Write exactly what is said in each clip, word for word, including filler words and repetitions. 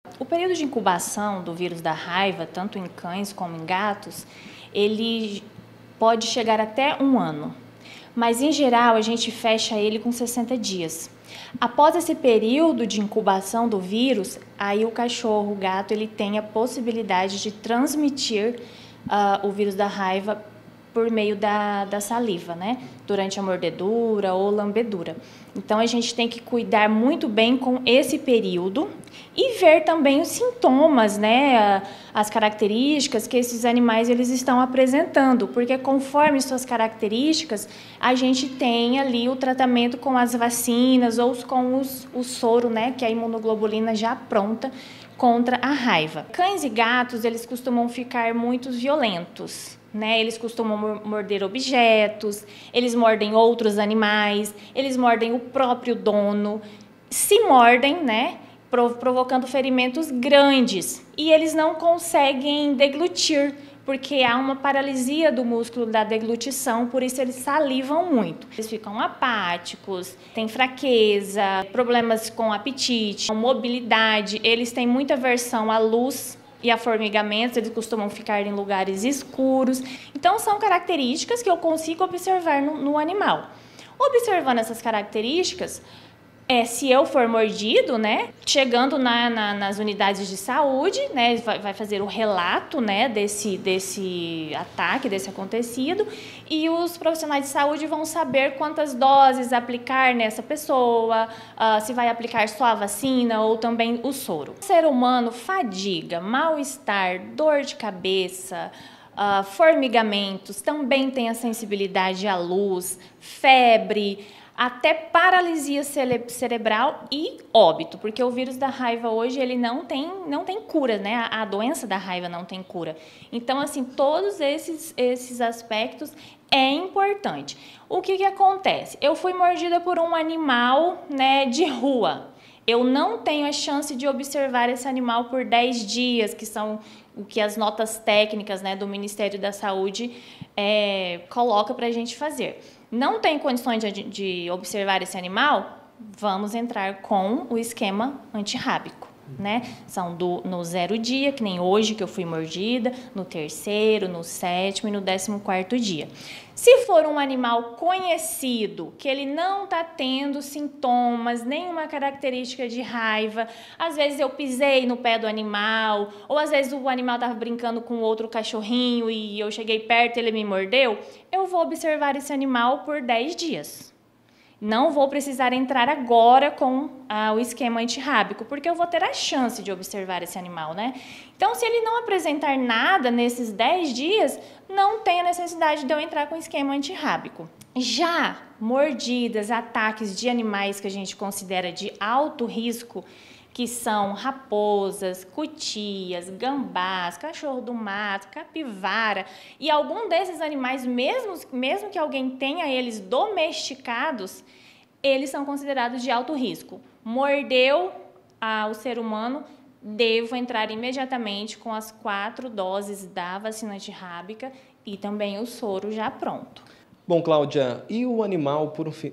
O período de incubação do vírus da raiva, tanto em cães como em gatos, ele pode chegar até um ano. Mas, em geral, a gente fecha ele com sessenta dias. Após esse período de incubação do vírus, aí o cachorro, o gato, ele tem a possibilidade de transmitir uh, o vírus da raiva por meio da, da saliva, né? Durante a mordedura ou lambedura. Então, a gente tem que cuidar muito bem com esse período e ver também os sintomas, né? As características que esses animais eles estão apresentando, porque conforme suas características, a gente tem ali o tratamento com as vacinas ou com os, o soro, né? Que é a imunoglobulina já pronta contra a raiva. Cães e gatos, eles costumam ficar muito violentos. Né? Eles costumam morder objetos, eles mordem outros animais, eles mordem o próprio dono, se mordem, né? Provocando ferimentos grandes e eles não conseguem deglutir, porque há uma paralisia do músculo da deglutição, por isso eles salivam muito. Eles ficam apáticos, têm fraqueza, problemas com apetite, com mobilidade, eles têm muita aversão à luz e a formigamentos, eles costumam ficar em lugares escuros. Então, são características que eu consigo observar no, no animal. Observando essas características, é, se eu for mordido, né, chegando na, na, nas unidades de saúde, né, vai, vai fazer o relato, né, desse, desse ataque, desse acontecido, e os profissionais de saúde vão saber quantas doses aplicar nessa pessoa, uh, se vai aplicar só a vacina ou também o soro. O ser humano, fadiga, mal-estar, dor de cabeça, uh, formigamentos, também tem a sensibilidade à luz, febre, até paralisia cere cerebral e óbito, porque o vírus da raiva hoje ele não tem, não tem cura, né? A, a doença da raiva não tem cura. Então, assim, todos esses, esses aspectos é importante. O que que acontece? Eu fui mordida por um animal, né, de rua. Eu não tenho a chance de observar esse animal por dez dias, que são o que as notas técnicas, né, do Ministério da Saúde é, coloca para a gente fazer. Não tem condições de, de observar esse animal? Vamos entrar com o esquema antirrábico, né? São do, no zero dia, que nem hoje que eu fui mordida, no terceiro, no sétimo e no décimo quarto dia. Se for um animal conhecido, que ele não está tendo sintomas, nenhuma característica de raiva, às vezes eu pisei no pé do animal, ou às vezes o animal estava brincando com outro cachorrinho e eu cheguei perto e ele me mordeu, eu vou observar esse animal por dez dias. Não vou precisar entrar agora com ah, o esquema antirrábico, porque eu vou ter a chance de observar esse animal, né? Então, se ele não apresentar nada nesses dez dias, não tem a necessidade de eu entrar com o esquema antirrábico. Já mordidas, ataques de animais que a gente considera de alto risco, que são raposas, cutias, gambás, cachorro do mato, capivara, e algum desses animais, mesmo, mesmo que alguém tenha eles domesticados, eles são considerados de alto risco. Mordeu ah, o ser humano, devo entrar imediatamente com as quatro doses da vacina antirrábica e também o soro já pronto. Bom, Cláudia, e o animal, por um fim...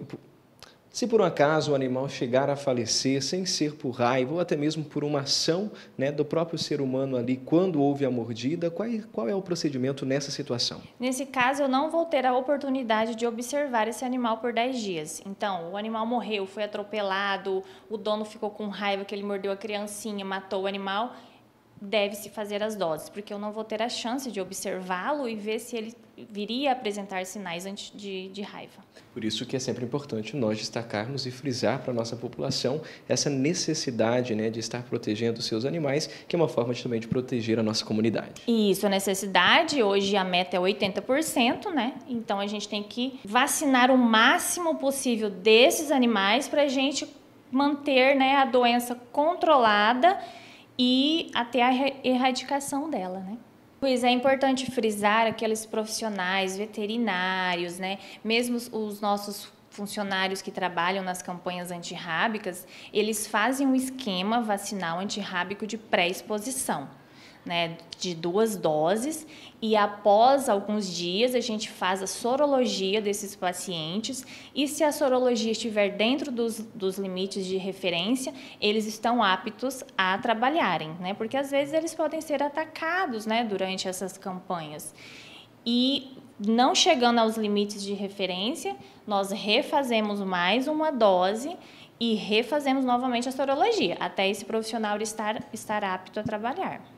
Se por um acaso o animal chegar a falecer sem ser por raiva ou até mesmo por uma ação, né, do próprio ser humano ali quando houve a mordida, qual é, qual é o procedimento nessa situação? Nesse caso, eu não vou ter a oportunidade de observar esse animal por dez dias. Então, o animal morreu, foi atropelado, o dono ficou com raiva que ele mordeu a criancinha, matou o animal, deve-se fazer as doses, porque eu não vou ter a chance de observá-lo e ver se ele viria a apresentar sinais antes de, de raiva. Por isso que é sempre importante nós destacarmos e frisar para a nossa população essa necessidade, né, de estar protegendo os seus animais, que é uma forma de, também de proteger a nossa comunidade. Isso, a necessidade, hoje a meta é oitenta por cento, né? Então a gente tem que vacinar o máximo possível desses animais para a gente manter, né, a doença controlada e até a erradicação dela, né? Pois é importante frisar aqueles profissionais veterinários, né? Mesmo os nossos funcionários que trabalham nas campanhas antirrábicas, eles fazem um esquema vacinal antirrábico de pré-exposição. né, de duas doses, e após alguns dias a gente faz a sorologia desses pacientes, e se a sorologia estiver dentro dos, dos limites de referência, eles estão aptos a trabalharem, né, porque às vezes eles podem ser atacados, né, durante essas campanhas. E não chegando aos limites de referência, nós refazemos mais uma dose e refazemos novamente a sorologia, até esse profissional estar, estar apto a trabalhar.